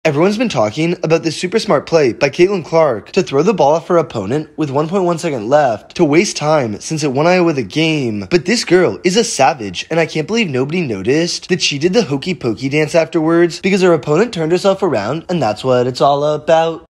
Everyone's been talking about this super smart play by Caitlin Clark to throw the ball off her opponent with 1.1 second left to waste time since it won Iowa the game. But this girl is a savage, and I can't believe nobody noticed that she did the hokey pokey dance afterwards because her opponent turned herself around, and that's what it's all about.